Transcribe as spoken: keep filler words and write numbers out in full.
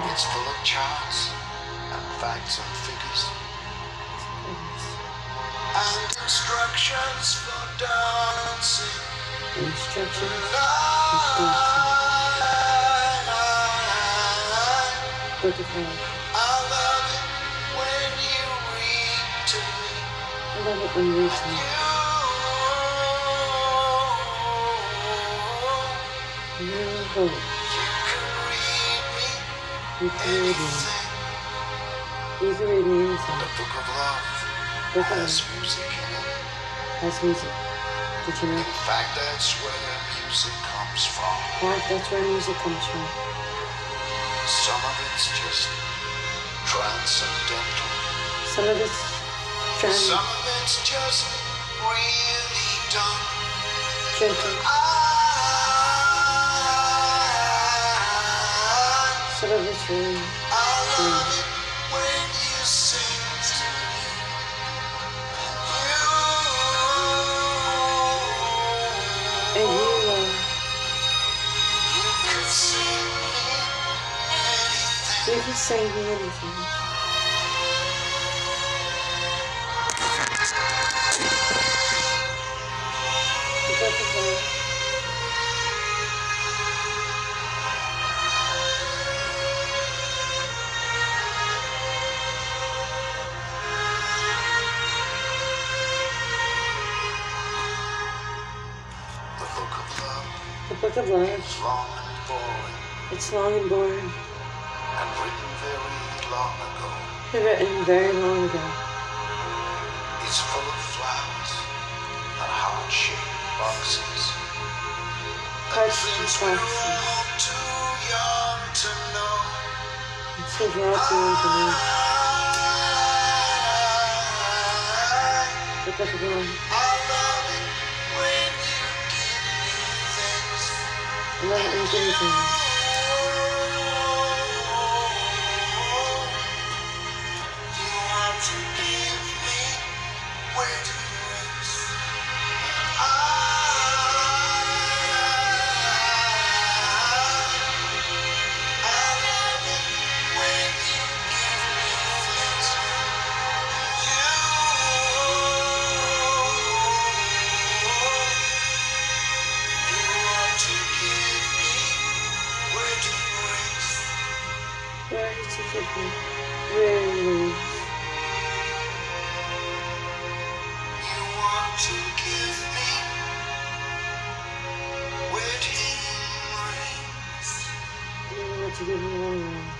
It's full of charts and facts and figures and instructions for dancing. Instructions I, for dancing. Butterfly. I love it when you read to me. I love it when you read to me. You, No hope. you can read me You can read me. You can read me anything. The book of love Book of has love music in it. has music. Did you know? In fact, that's where music comes from. In fact, that's where music comes from. Some of it's just transcendental. Some of it's trans Some of it's just really done. gentle. I, Some of it's really I love it when you sing to me. You, and you uh, you could sing me anything. you can sing me anything. The book of love. The book of love The book of love. is long and boring It's long and boring. and written very long ago. Written very long ago. It's full of flowers and heart-shaped boxes. Hearts and Things we're boxes. all too young to know. It's so raw to you to me. The book of love. I love it when you give me things. I love it when you give me things. You want to give me weddings. I, I love it when you give me things. You, you want to give me wedding rings. Where did you give me? Really? You want to give me wedding rings. You want to give me one ring.